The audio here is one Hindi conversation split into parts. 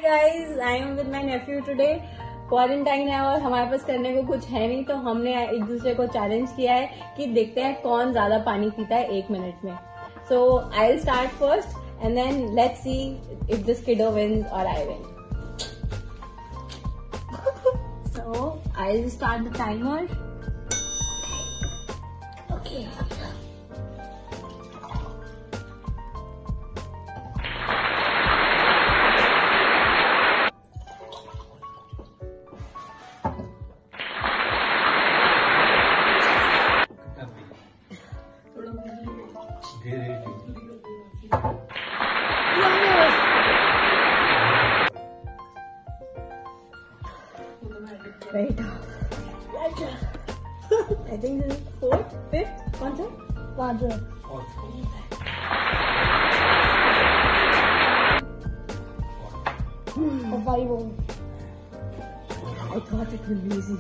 Guys, I am with my nephew today. Quarantine है और हमारे पास करने को कुछ है नहीं, तो हमने एक दूसरे को चैलेंज किया है कि देखते हैं कौन ज्यादा पानी पीता है 1 मिनट में। So I will start first and then let's see if this kiddo wins और I win. So I will start the timer. Okay Right. I think this is 4th, 5th. कौन सा? 5. I thought it would be easy.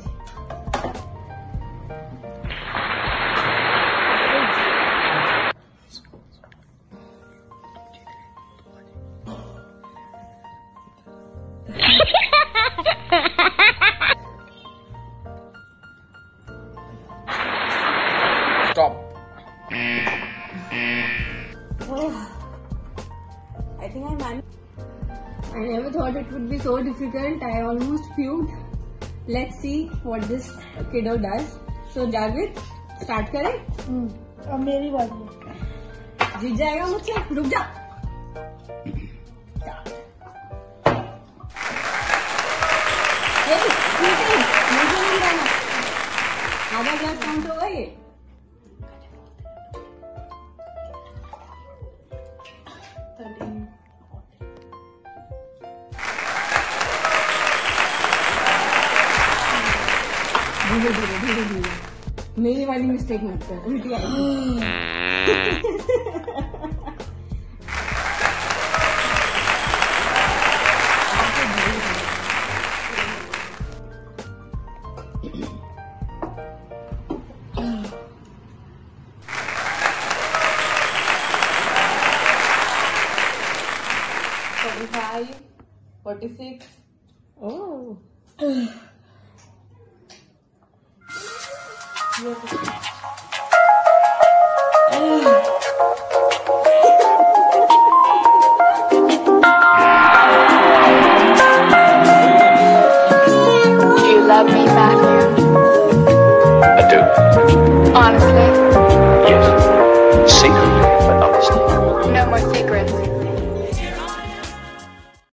Stop. I think I managed. I never thought it would be so difficult. I almost puked. Let's see what this kiddo does. So Jagvit, start करें? अब मेरी बारी। जीत जाएगा मुझसे? रुक जा। मुझे नहीं रहना। आधा ग्लास काउंट होगा ये। धीरे धीरे मेरी वाली मिस्टेक मत कर, उल्टी आएगी। Five, 46. Oh. Yeah.